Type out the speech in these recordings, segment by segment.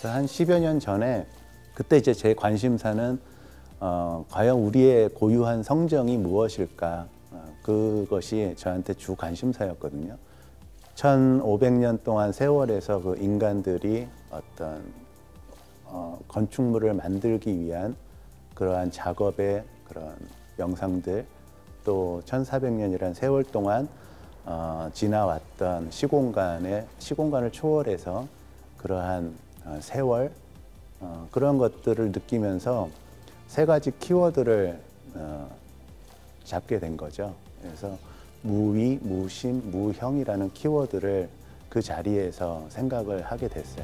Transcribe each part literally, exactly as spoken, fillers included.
그래서 한 십여 년 전에 그때 이제 제 관심사는 어, 과연 우리의 고유한 성정이 무엇일까? 어, 그것이 저한테 주 관심사였거든요. 천오백 년 동안 세월에서 그 인간들이 어떤 어, 건축물을 만들기 위한 그러한 작업의 그런 영상들, 또 천사백 년이라는 세월 동안 어, 지나왔던 시공간의 시공간을 초월해서 그러한 어, 세월 어, 그런 것들을 느끼면서 세 가지 키워드를 어, 잡게 된 거죠. 그래서 무위, 무심, 무형이라는 키워드를 그 자리에서 생각을 하게 됐어요.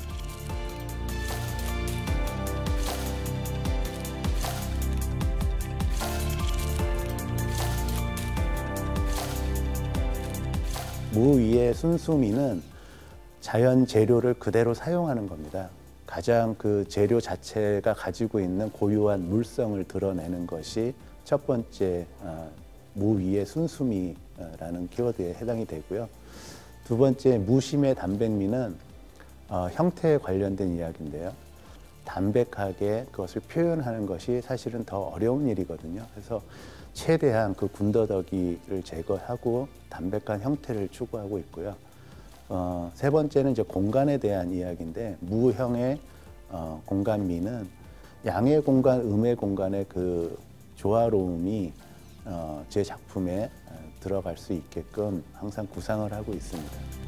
무위의 순수미는 자연 재료를 그대로 사용하는 겁니다. 가장 그 재료 자체가 가지고 있는 고유한 물성을 드러내는 것이 첫 번째 어, 무위의 순수미라는 키워드에 해당이 되고요. 두 번째 무심의 담백미는 어, 형태에 관련된 이야기인데요. 담백하게 그것을 표현하는 것이 사실은 더 어려운 일이거든요. 그래서 최대한 그 군더더기를 제거하고 담백한 형태를 추구하고 있고요. 어, 세 번째는 이제 공간에 대한 이야기인데, 무형의 어, 공간미는 양의 공간, 음의 공간의 그 조화로움이 어, 제 작품에 들어갈 수 있게끔 항상 구상을 하고 있습니다.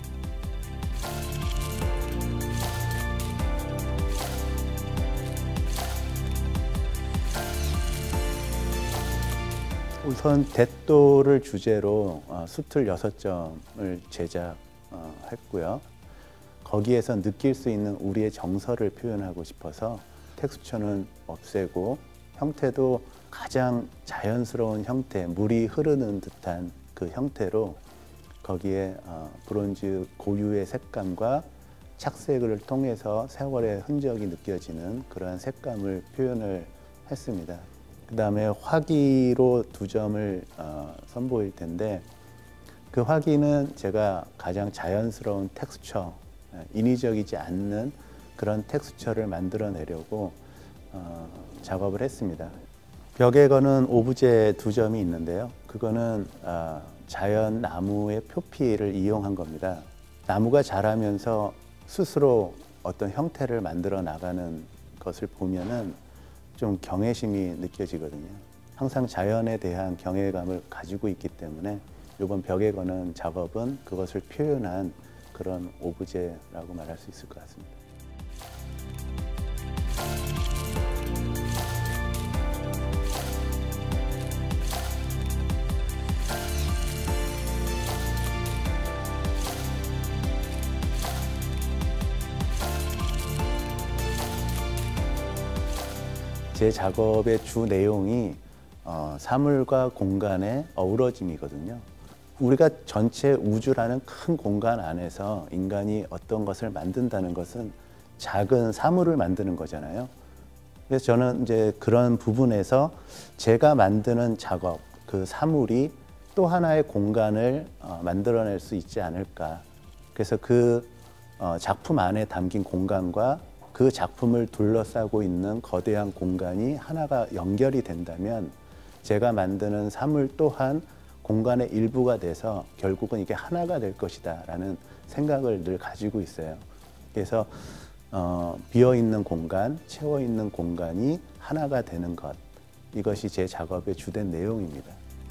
우선 대도를 주제로 어, 수틀 여섯 점을 제작했고요. 거기에서 느낄 수 있는 우리의 정서를 표현하고 싶어서 텍스처는 없애고 형태도 가장 자연스러운 형태, 물이 흐르는 듯한 그 형태로 거기에 어, 브론즈 고유의 색감과 착색을 통해서 세월의 흔적이 느껴지는 그러한 색감을 표현을 했습니다. 그 다음에 화기로 두 점을 어, 선보일 텐데, 그 화기는 제가 가장 자연스러운 텍스처, 인위적이지 않는 그런 텍스처를 만들어내려고 어, 작업을 했습니다. 벽에 거는 오브제 두 점이 있는데요. 그거는 어, 자연 나무의 표피를 이용한 겁니다. 나무가 자라면서 스스로 어떤 형태를 만들어 나가는 것을 보면은 좀 경외심이 느껴지거든요. 항상 자연에 대한 경외감을 가지고 있기 때문에 이번 벽에 거는 작업은 그것을 표현한 그런 오브제라고 말할 수 있을 것 같습니다. 제 작업의 주 내용이 어, 사물과 공간의 어우러짐이거든요. 우리가 전체 우주라는 큰 공간 안에서 인간이 어떤 것을 만든다는 것은 작은 사물을 만드는 거잖아요. 그래서 저는 이제 그런 부분에서 제가 만드는 작업, 그 사물이 또 하나의 공간을 어, 만들어낼 수 있지 않을까. 그래서 그 어, 작품 안에 담긴 공간과 그 작품을 둘러싸고 있는 거대한 공간이 하나가 연결이 된다면 제가 만드는 사물 또한 공간의 일부가 돼서 결국은 이게 하나가 될 것이다 라는 생각을 늘 가지고 있어요. 그래서 어, 비어있는 공간, 채워있는 공간이 하나가 되는 것, 이것이 제 작업의 주된 내용입니다.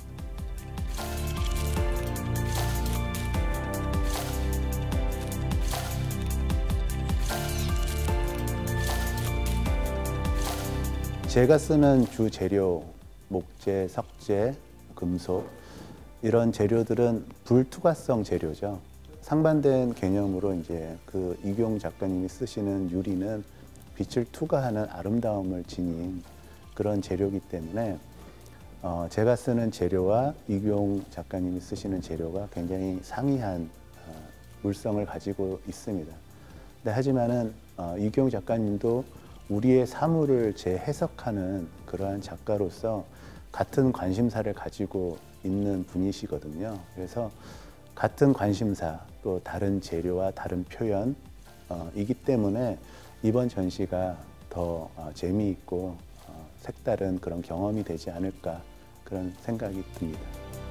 제가 쓰는 주 재료, 목재, 석재, 금속, 이런 재료들은 불투과성 재료죠. 상반된 개념으로 이제 그 이규용 작가님이 쓰시는 유리는 빛을 투과하는 아름다움을 지닌 그런 재료이기 때문에 어, 제가 쓰는 재료와 이규용 작가님이 쓰시는 재료가 굉장히 상이한 어, 물성을 가지고 있습니다. 근데 하지만은 어, 이규용 작가님도 우리의 사물을 재해석하는 그러한 작가로서 같은 관심사를 가지고 있는 분이시거든요. 그래서 같은 관심사, 또 다른 재료와 다른 표현, 어, 이기 때문에 이번 전시가 더 어, 재미있고 어, 색다른 그런 경험이 되지 않을까 그런 생각이 듭니다.